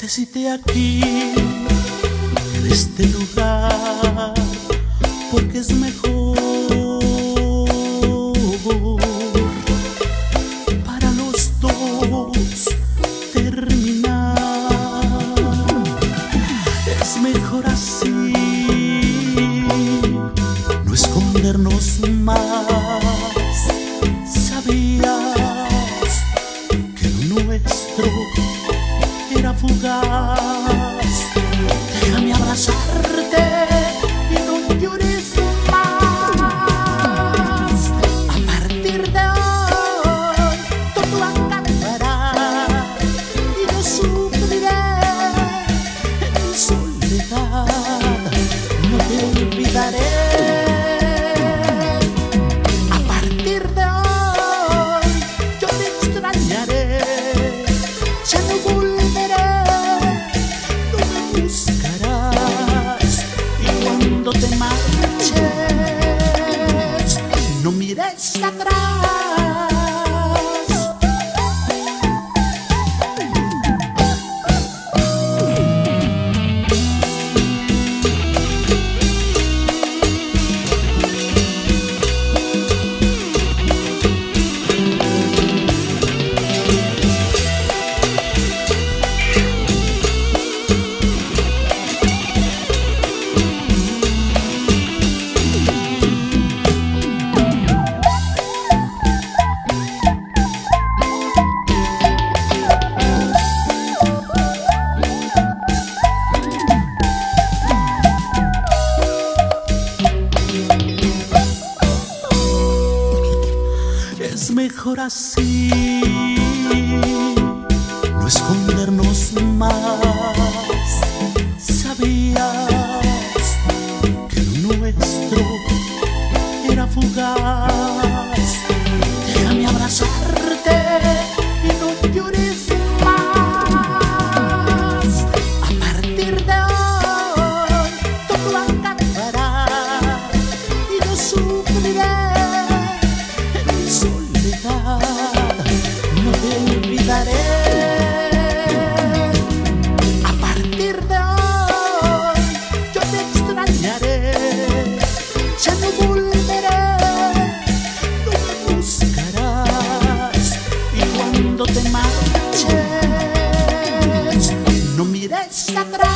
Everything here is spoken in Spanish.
Te cité aquí, en este lugar, porque es mejor para los dos terminar. Es mejor así, no escondernos más. Sabías que lo nuestro era fugaz. Déjame abrazarte y no llores más. A partir de hoy todo acabará y yo sufriré en soledad. No te olvidaré. A partir de hoy yo te extrañaré. Ya no volveré, no me buscarás. Y cuando te marches, no mires atrás. Es mejor así, no escondernos más. Sabías que lo nuestro era fugaz. Déjame abrazarte y no llores más. A partir de hoy todo acabará y yo sufriré en soledad. No te olvidaré. A partir de hoy yo te extrañaré. Ya no volveré, no me buscarás. Y cuando te marches, no mires atrás.